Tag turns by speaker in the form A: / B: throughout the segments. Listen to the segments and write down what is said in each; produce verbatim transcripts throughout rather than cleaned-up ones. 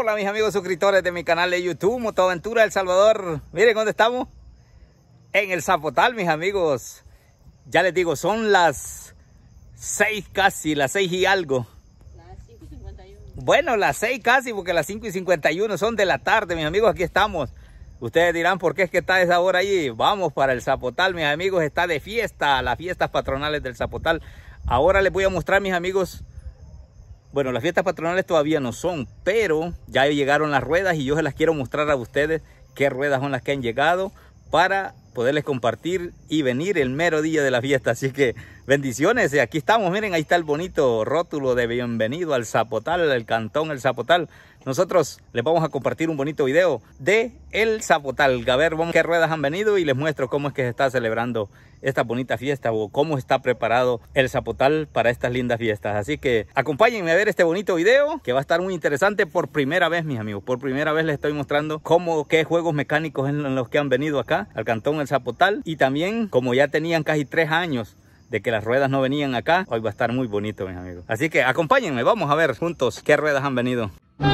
A: Hola mis amigos suscriptores de mi canal de YouTube, Motoaventura El Salvador. Miren dónde estamos. En el Zapotal, mis amigos. Ya les digo, son las seis casi, las seis y algo.
B: Las cinco y cincuenta y uno.
A: Bueno, las seis casi, porque las cinco y cincuenta y uno son de la tarde, mis amigos. Aquí estamos. Ustedes dirán, ¿por qué es que está esa hora allí? Vamos para el Zapotal, mis amigos. Está de fiesta, las fiestas patronales del Zapotal. Ahora les voy a mostrar, mis amigos. Bueno, las fiestas patronales todavía no son, pero ya llegaron las ruedas y yo se las quiero mostrar a ustedes qué ruedas son las que han llegado para poderles compartir y venir el mero día de la fiesta. Así que bendiciones, y aquí estamos, miren, ahí está el bonito rótulo de bienvenido al Zapotal, el cantón El Zapotal. Nosotros les vamos a compartir un bonito video de El Zapotal. A ver, vamos qué ruedas han venido y les muestro cómo es que se está celebrando esta bonita fiesta o cómo está preparado El Zapotal para estas lindas fiestas. Así que acompáñenme a ver este bonito video que va a estar muy interesante por primera vez, mis amigos. Por primera vez les estoy mostrando cómo, qué juegos mecánicos en los que han venido acá al cantón El Zapotal. Y también, como ya tenían casi tres años de que las ruedas no venían acá, hoy va a estar muy bonito, mis amigos. Así que acompáñenme, vamos a ver juntos qué ruedas han venido.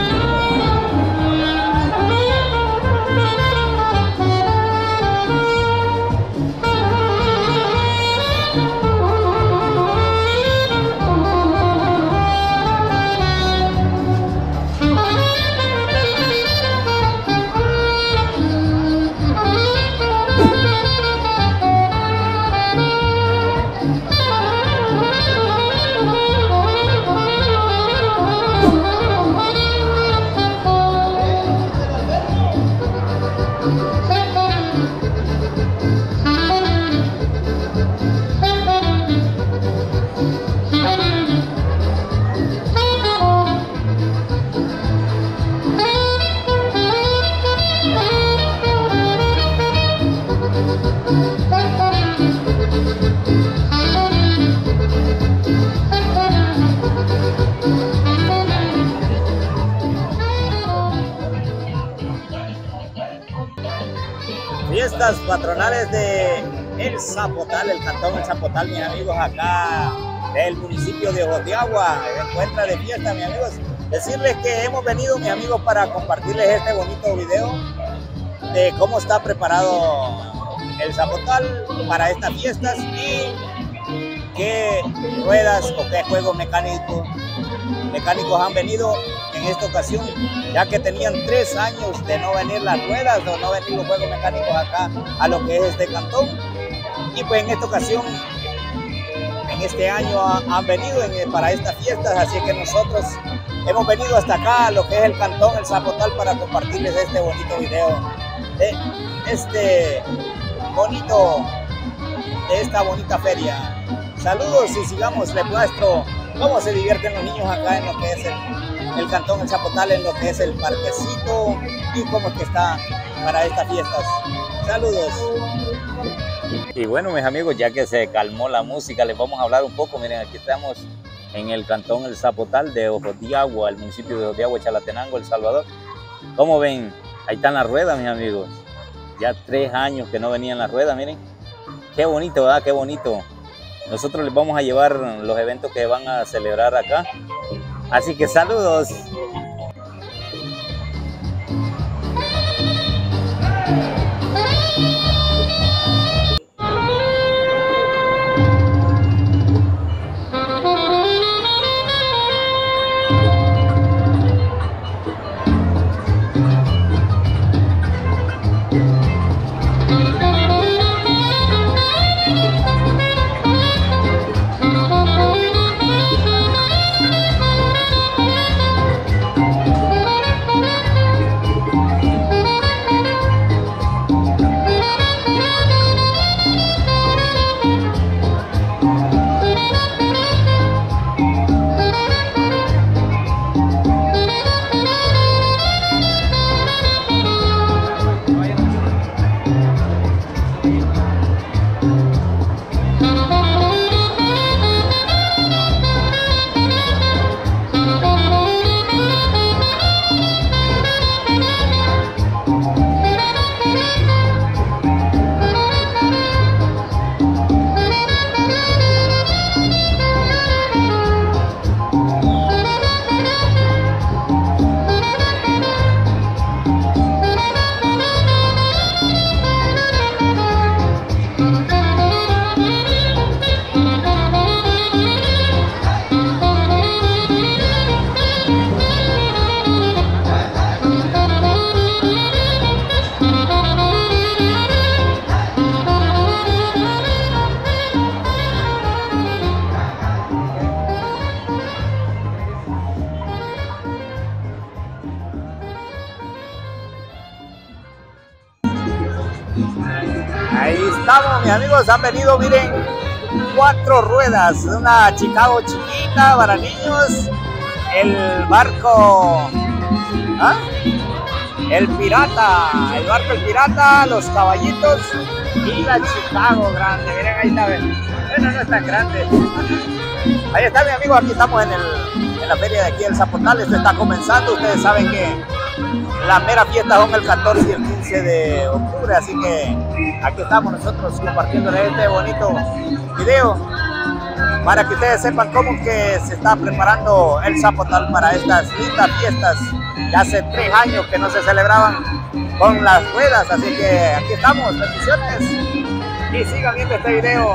A: Fiestas patronales de El Zapotal, el cantón El Zapotal, mis amigos, acá del municipio de Ojos de Agua. Se encuentra de fiesta, mis amigos. Decirles que hemos venido, mis amigos, para compartirles este bonito video de cómo está preparado El Zapotal para estas fiestas y qué ruedas o qué juegos mecánicos mecánicos han venido en esta ocasión, ya que tenían tres años de no venir las ruedas o no venir los juegos mecánicos acá a lo que es este cantón. Y pues en esta ocasión, en este año han venido en, para estas fiestas, así que nosotros hemos venido hasta acá a lo que es el cantón El Zapotal para compartirles este bonito video de este bonito, de esta bonita feria. Saludos y sigamos, les muestro cómo se divierten los niños acá en lo que es el, el cantón El Zapotal, en lo que es el parquecito y cómo es que está para estas fiestas. Saludos. Y bueno, mis amigos, ya que se calmó la música, les vamos a hablar un poco. Miren, aquí estamos en el cantón El Zapotal de Ojos de Agua, el municipio de Ojos de Agua, Chalatenango, El Salvador. Como ven, ahí están las ruedas, mis amigos. Ya tres años que no venían las ruedas, miren. Qué bonito, ¿verdad? Qué bonito. Nosotros les vamos a llevar los eventos que van a celebrar acá. Así que saludos. mis amigos, han venido, miren, cuatro ruedas, una Chicago chiquita para niños, el barco, ¿ah? el pirata, el barco el pirata, los caballitos y la Chicago grande. Miren, ahí está, bueno, no es tan grande. Ahí está, mi amigo, aquí estamos en, el, en la feria de aquí del Zapotal. Esto está comenzando, ustedes saben que la mera fiesta son el catorce y el quince de octubre, así que aquí estamos nosotros compartiéndoles este bonito video para que ustedes sepan cómo que se está preparando el Zapotal para estas lindas fiestas. Ya hace tres años que no se celebraban con las ruedas, así que aquí estamos, bendiciones y sigan viendo este video.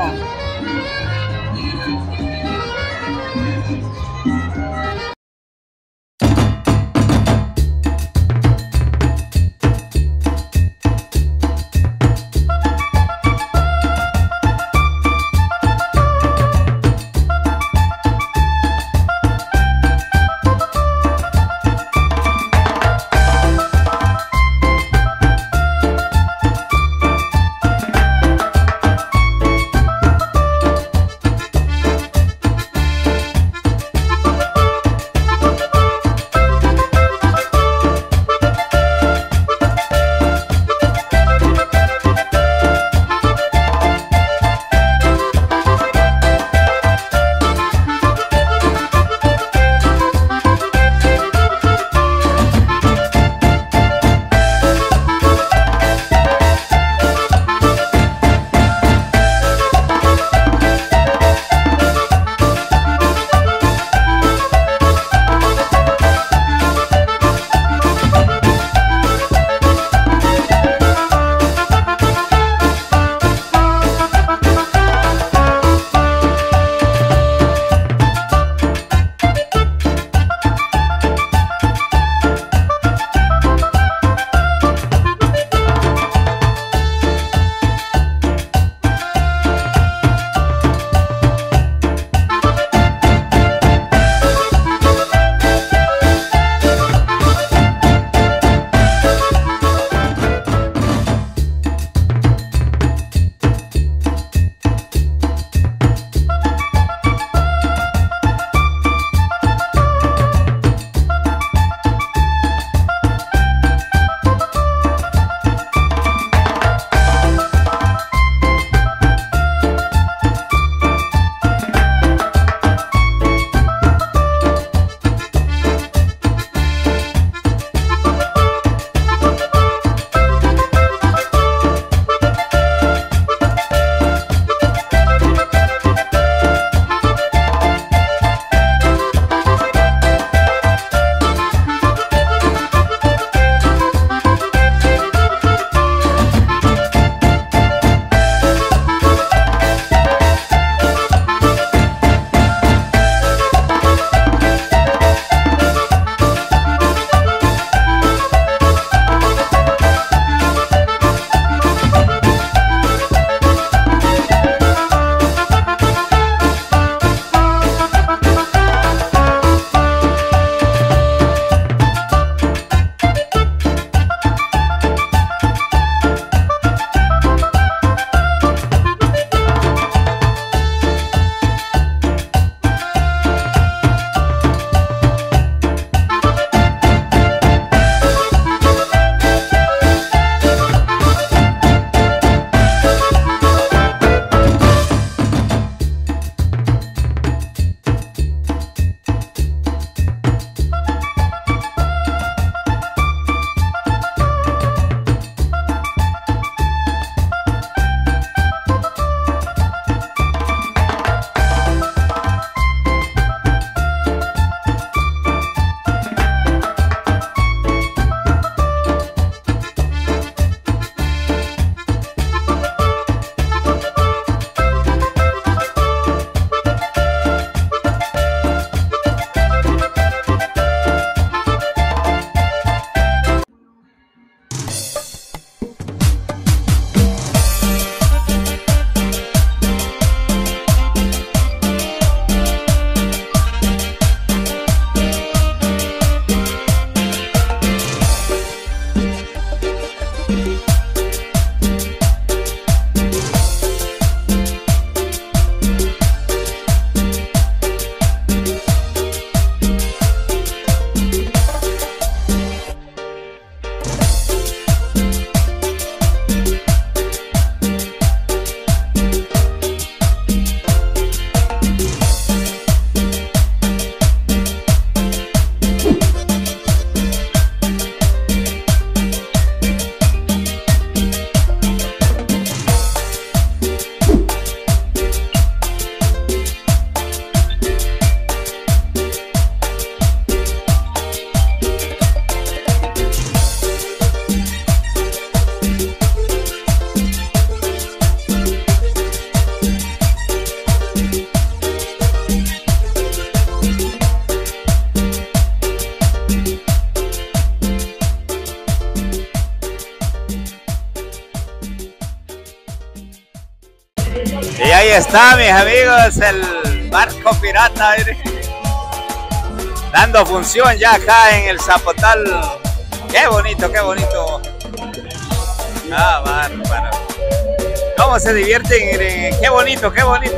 A: Ahí está, mis amigos, el barco pirata, miren, dando función ya acá en el Zapotal. Qué bonito, qué bonito. Ah, bárbaro. ¿Cómo se divierten? Miren, qué bonito, qué bonito.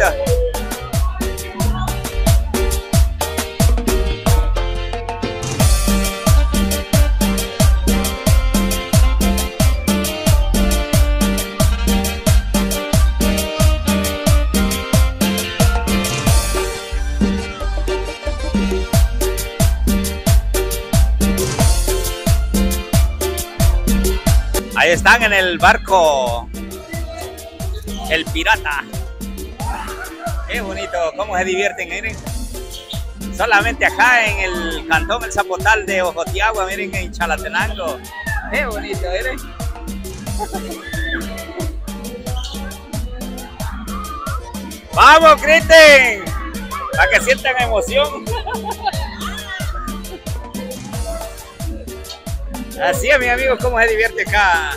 A: Ahí están en el barco el pirata. Qué bonito, cómo se divierten, miren. Solamente acá en el cantón El Zapotal de Ojotiagua, miren, en Chalatenango. Qué bonito, miren. ¡Vamos, griten! Para que sientan emoción. Así es, mis amigos, cómo se divierte acá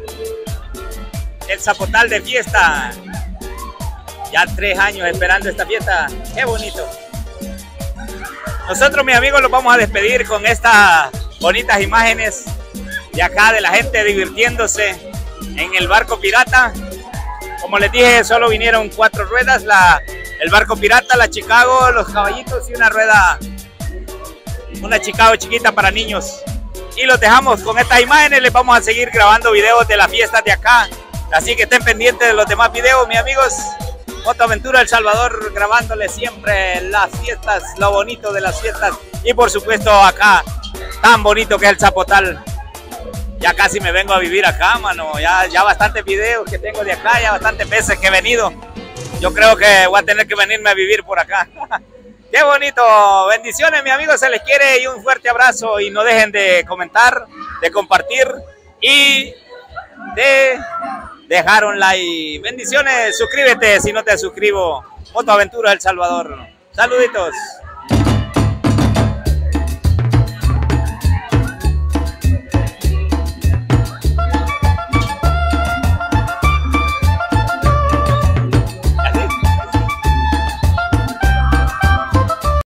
A: el Zapotal de fiesta. Ya tres años esperando esta fiesta. Qué bonito. Nosotros, mis amigos, los vamos a despedir con estas bonitas imágenes de acá, de la gente divirtiéndose en el barco pirata. Como les dije, solo vinieron cuatro ruedas, la, el barco pirata, la Chicago, los caballitos y una rueda, una Chicago chiquita para niños. Y los dejamos con estas imágenes. Les vamos a seguir grabando videos de las fiestas de acá, así que estén pendientes de los demás videos, mis amigos. Motoaventura El Salvador, grabándoles siempre las fiestas, lo bonito de las fiestas, y por supuesto acá, tan bonito que es el Zapotal. Ya casi me vengo a vivir acá, mano. Ya, ya bastantes videos que tengo de acá, ya bastantes veces que he venido. Yo creo que voy a tener que venirme a vivir por acá. ¡Qué bonito! Bendiciones, mis amigos, se les quiere y un fuerte abrazo. Y no dejen de comentar, de compartir y de dejar un like. Bendiciones, suscríbete si no te suscribo. Motoaventura El Salvador. Saluditos.